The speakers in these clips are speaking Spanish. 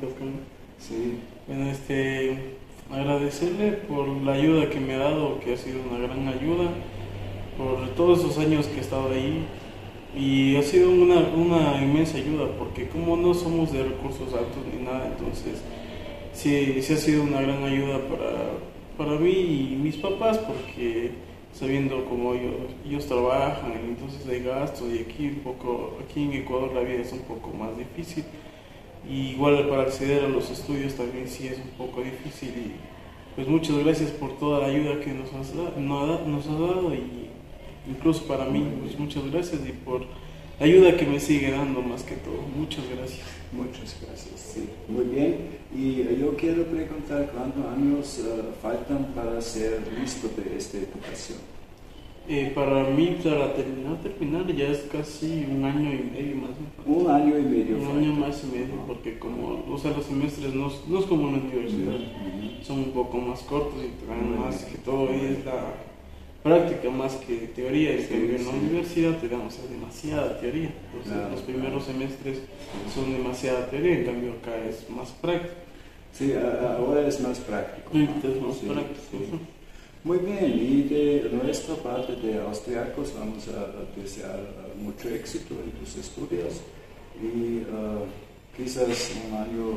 Cascón. Sí. Bueno, agradecerle por la ayuda que me ha dado, que ha sido una gran ayuda, por todos esos años que he estado ahí. Y ha sido una inmensa ayuda, porque como no somos de recursos altos ni nada, entonces sí ha sido una gran ayuda para mí y mis papás, porque sabiendo cómo ellos trabajan, entonces hay gastos y aquí en Ecuador la vida es un poco más difícil. Y igual para acceder a los estudios también sí es un poco difícil y pues muchas gracias por toda la ayuda que nos has dado y incluso para mí pues muchas gracias y por la ayuda que me sigue dando más que todo. Muchas gracias. Muchas gracias, sí. Muy bien. Y yo quiero preguntar cuántos años faltan para ser listo de esta educación. Para mí, para terminar ya es casi un año y medio más. Un año y medio. Un año más y medio, porque como, o sea, los semestres no es como en la universidad, son un poco más cortos y te dan más que todo es la práctica más que teoría. En cambio, en la universidad te dan, o sea, demasiada teoría. Entonces, los primeros semestres son demasiada teoría, en cambio acá es más práctico. Sí, ahora es más práctico. Es más práctico. Sí. Muy bien, y de nuestra parte de austriacos vamos a desear mucho éxito en tus estudios y quizás un año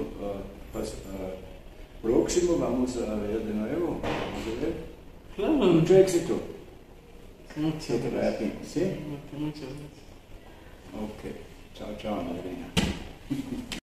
próximo vamos a ver de nuevo. Vamos a ver. Claro. Mucho éxito. Muchas gracias. ¿Sí? Muchas gracias. Ok. Chao, chao, Madrina.